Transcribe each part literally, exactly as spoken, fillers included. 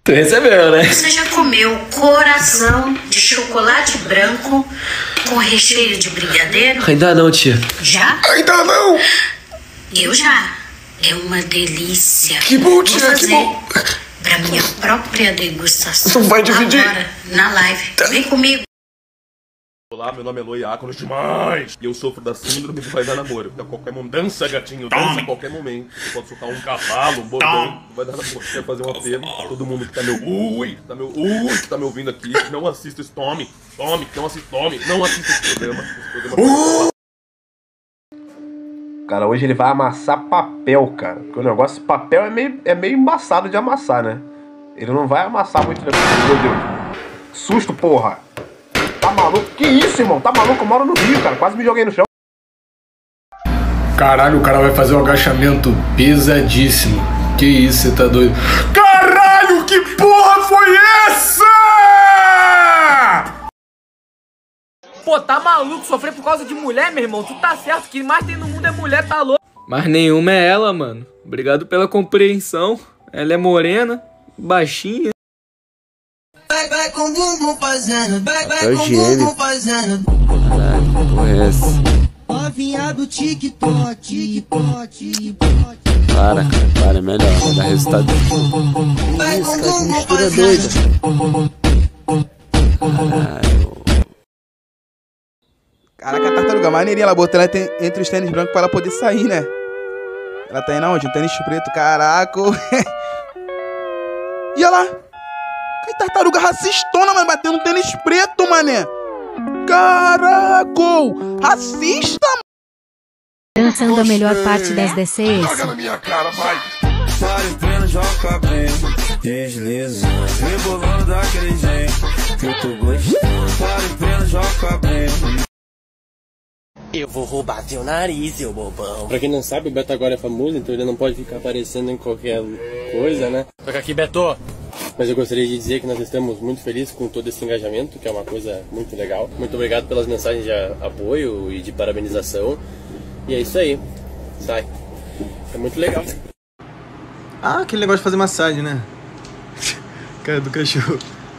Tu recebeu, né? Você já comeu coração de chocolate branco com recheio de brigadeiro? Ainda não, tia. Já? Ainda não! Eu já. É uma delícia. Que bom, tia, Vou fazer que bom. pra minha própria degustação. Tu vai dividir? Agora, na live. Vem comigo. Olá, meu nome é Loiácono demais e eu sofro da síndrome do vai dar namoro. A qualquer momento, dança, gatinho, dança a qualquer momento. Você pode soltar um cavalo, um bordão, vai dar namoro. Quero fazer um apelo a todo mundo que tá meu ui, tá meu ui, que tá me ouvindo aqui. Não assista esse Tome, Tome, não assista Tome, não assista esse programa. Esse programa Cara, hoje ele vai amassar papel, cara. Porque o negócio de papel é meio, é meio embaçado de amassar, né? Ele não vai amassar muito depois. Meu Deus. Susto, porra. Tá maluco? Que isso, irmão? Tá maluco? Eu moro no Rio, cara. Quase me joguei no chão. Caralho, o cara vai fazer um agachamento pesadíssimo. Que isso, você tá doido? Caralho, que porra foi essa? Pô, tá maluco? Sofrer por causa de mulher, meu irmão? Tu tá certo, que mais tem no mundo é mulher, tá louco? Mas nenhuma é ela, mano. Obrigado pela compreensão. Ela é morena, baixinha. Vai, vai com o bumbum fazendo, vai, vai É o com o gênio. bumbum fazendo. Caralho, que porra é essa? Novinha do TikTok, TikTok, TikTok. Para, cara, para, é melhor, vai dar resultado. Vai Isso, com o cara, que bumbum mistura doida. Caralho. Caraca, a tartaruga maneirinha, ela botou ela tem- entre os tênis brancos pra ela poder sair, né? Ela tá indo aonde? Um tênis preto, caraca. E olha lá. Que tartaruga racistona, mano, batendo um tênis preto, mané. Caraca, racista, mano. Dançando a melhor parte das D C S. Joga na minha cara, vai! Pare pleno, joga bem. Desliza, rebolando daquele jeito que eu tô gostando. Pare pleno, joga bem. Eu vou roubar teu nariz, seu bobão. Pra quem não sabe, o Beto agora é famoso, então ele não pode ficar aparecendo em qualquer coisa, né? Toca aqui, Beto. Mas eu gostaria de dizer que nós estamos muito felizes com todo esse engajamento, que é uma coisa muito legal. Muito obrigado pelas mensagens de apoio e de parabenização. E é isso aí. Sai. É muito legal. Ah, aquele negócio de fazer massagem, né? Cara do cachorro.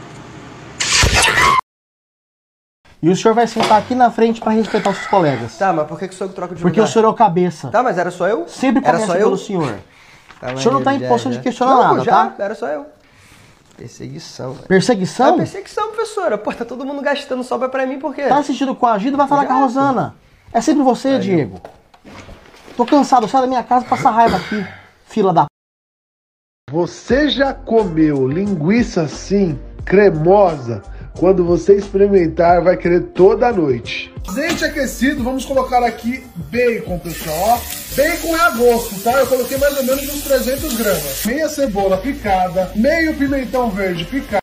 E o senhor vai sentar aqui na frente pra respeitar os seus colegas. Tá, mas por que, que o senhor troca de Porque lugar? o senhor é o cabeça. Tá, mas era só eu? Sempre era começa só eu? pelo senhor. Tá, o senhor não tá em já, posição já. de questionar não, nada, já, tá? Era só eu. Perseguição, velho. Perseguição? É perseguição, professora. Pô, tá todo mundo gastando sobra pra mim, por quê? Tá assistindo coagido, vai falar Já, com a Rosana. É sempre você, Aí, Diego. Tô cansado, sai da minha casa e passa raiva aqui. Fila da... Você já comeu linguiça assim, cremosa? Quando você experimentar, vai querer toda a noite. Azeite aquecido, vamos colocar aqui bacon, pessoal. Ó, bacon é a gosto, tá? Eu coloquei mais ou menos uns trezentos gramas. Meia cebola picada, meio pimentão verde picado.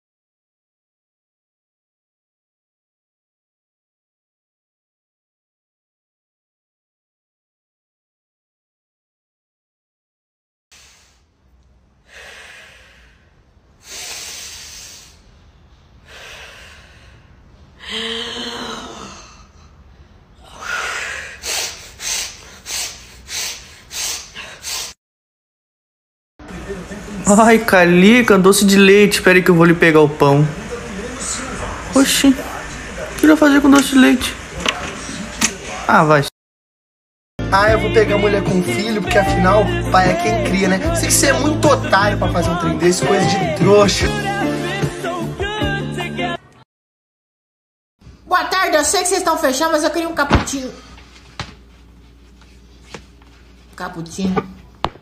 Ai, Calica, doce de leite. Espera aí que eu vou lhe pegar o pão. Oxi, o que eu vou fazer com doce de leite? Ah, vai. Ah, eu vou pegar mulher com filho, porque afinal, pai é quem cria, né? Sei que você é muito otário pra fazer um trem desse, coisa de trouxa. Boa tarde, eu sei que vocês estão fechando, mas eu queria um cappuccino. Cappuccino.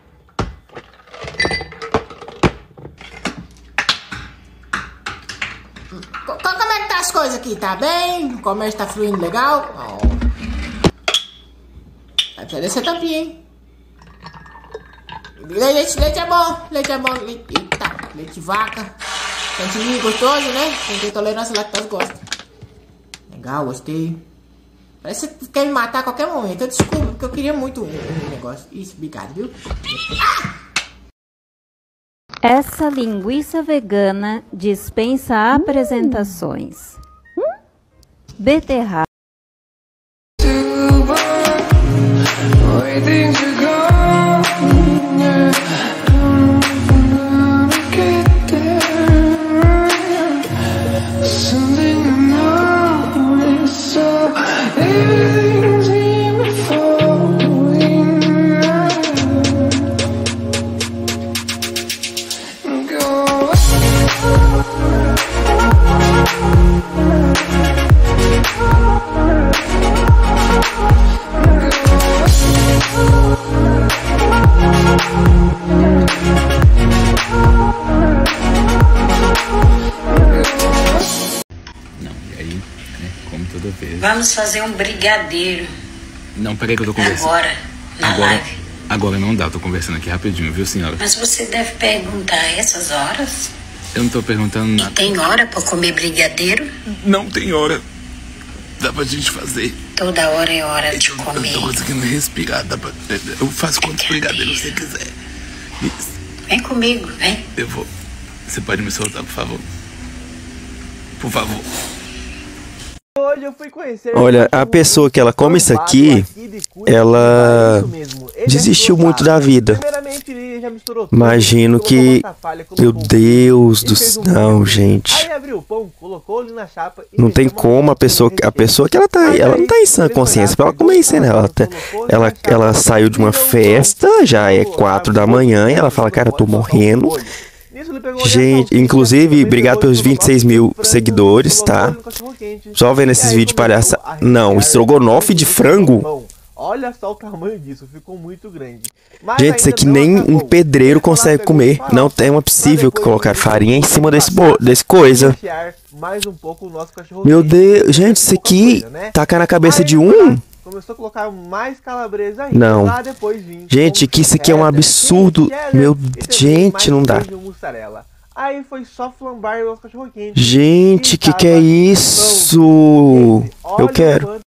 Como é que tá as coisas aqui? Tá bem? O comércio tá fluindo legal? Oh. Vai precisar descer tampinha, hein? Leite, leite é bom, leite é bom. Leite, eita, leite de vaca. Santinho gostoso, né? Quem tem tolerância à lactose gosta. Legal, gostei. Parece que você quer me matar a qualquer momento. Eu desculpo, porque eu queria muito um negócio. Isso, obrigado, viu? Ah! Essa linguiça vegana dispensa apresentações. Hum? Beterraba. Waiting to go, yeah. Vamos fazer um brigadeiro. Não, peraí que eu tô conversando. Agora, na agora, live. Agora não dá, eu tô conversando aqui rapidinho, viu, senhora? Mas você deve perguntar essas horas. Eu não tô perguntando nada. E tem hora pra comer brigadeiro? Não tem hora. Dá pra gente fazer. Toda hora é hora de comer. Eu tô conseguindo respirar, dá pra... Eu faço quantos brigadeiros você quiser. Isso. Vem comigo, vem. Eu vou. Você pode me soltar, por favor? Por favor. Hoje eu fui conhecer. Olha, a pessoa que ela come isso aqui, ela desistiu muito da vida. Imagino que... Meu Deus do céu, não, gente. Não tem como a pessoa... A pessoa que ela tá... Ela não tá em sã consciência pra ela comer isso, né? Ela, tá, ela, ela saiu de uma festa, já é quatro da manhã, e ela fala, cara, eu tô morrendo. Gente, inclusive, obrigado pelos vinte e seis mil seguidores, tá? Só vendo esses vídeos palhaça. Não, estrogonofe de frango? Olha só o tamanho disso, ficou muito grande. Gente, isso aqui nem um pedreiro consegue comer. Não tem uma possível que colocar farinha em cima desse, desse coisa. Meu Deus, gente, isso aqui taca na cabeça de um. Começou a colocar mais calabresa ainda. Não. Lá depois vim gente, que isso aqui é um absurdo. Meu, gente, não dá. Aí foi só flambar o cachorro quente. Gente, que que é isso? Eu quero.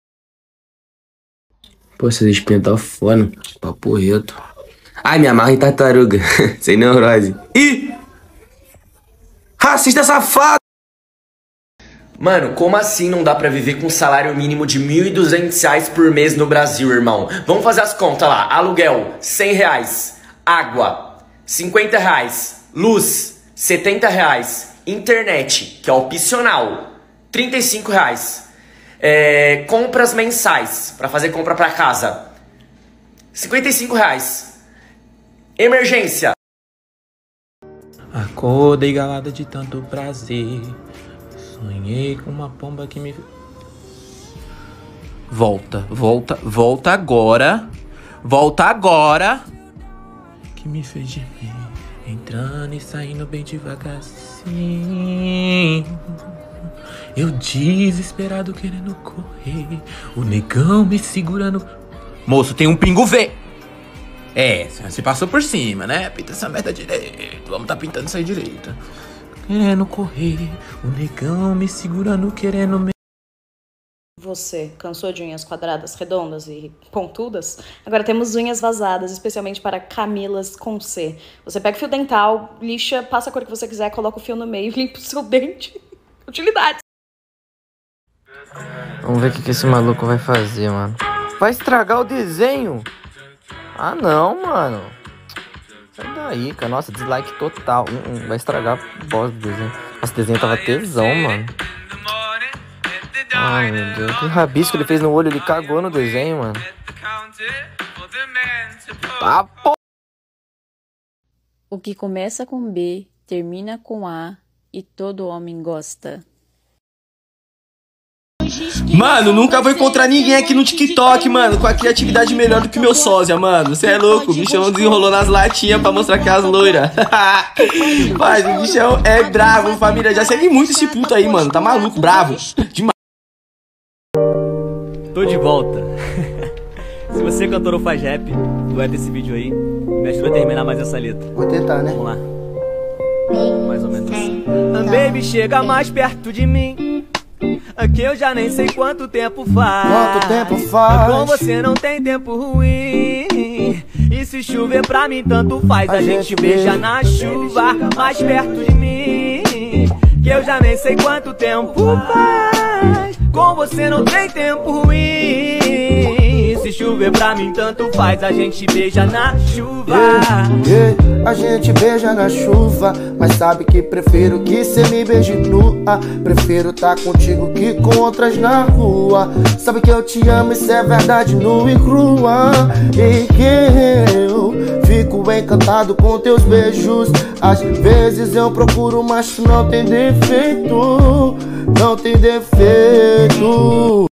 Pô, essa espinha tá foda. Papo reto. Ai, me amarra em tartaruga. Sem neurose. Ih! Racista safado! Mano, como assim não dá pra viver com um salário mínimo de mil e duzentos reais por mês no Brasil, irmão? Vamos fazer as contas lá. Aluguel, cem reais. Água, cinquenta reais. Luz, setenta reais. Internet, que é opcional, trinta e cinco reais. É, compras mensais, pra fazer compra pra casa, cinquenta e cinco reais. Emergência. Acordei galada de tanto prazer. Sonhei com uma pomba que me... Volta, volta, volta agora. Volta agora. Que me fez gemer. Entrando e saindo bem devagarzinho. Eu desesperado querendo correr. O negão me segurando. Moço, tem um pingo V. É, você passou por cima, né? Pinta essa merda direito. Vamos tá pintando isso aí direito. Querendo correr, o negão me segurando, querendo me... Você cansou de unhas quadradas, redondas e pontudas? Agora temos unhas vazadas, especialmente para Camilas com C. Você pega o fio dental, lixa, passa a cor que você quiser, coloca o fio no meio, limpa o seu dente. Utilidades. Vamos ver o que, que esse maluco vai fazer, mano. Vai estragar o desenho? Ah, não, mano. Sai daí, cara. Nossa, dislike total. Hum, hum, vai estragar a bosta do desenho. Nossa, o desenho tava tesão, mano. Ai, meu Deus. Que rabisco ele fez no olho. Ele cagou no desenho, mano. Tá, pô. O que começa com B, termina com A e todo homem gosta. Mano, nunca vou encontrar ninguém aqui no TikTok, mano, com a criatividade melhor do que meu sósia, mano. Você é louco, o bichão desenrolou nas latinhas pra mostrar que é as loiras. Mas o bichão é bravo, família. Já segue muito esse puto aí, mano. Tá maluco, bravo. Demais. Tô de volta. Se você é cantor ou faz rap, vai ter esse vídeo aí. Me ajuda a terminar mais essa letra. Vou tentar, né? Vamos lá. Mais ou menos assim. Baby, chega mais perto de mim. Aqui eu já nem sei quanto tempo faz. Quanto tempo faz? Com você não tem tempo ruim. E se chover pra mim tanto faz. A, a gente, gente beija na chuva mais perto de mim. Que eu já nem sei quanto tempo faz. Com você não tem tempo ruim. Se chover pra mim tanto faz. A gente beija na chuva. Yeah, yeah. A gente beija na chuva. Mas sabe que prefiro que cê me beije nua. Prefiro tá contigo que com outras na rua. Sabe que eu te amo, isso é verdade nua e crua. E que eu fico encantado com teus beijos. Às vezes eu procuro, mas tu não tem defeito. Não tem defeito.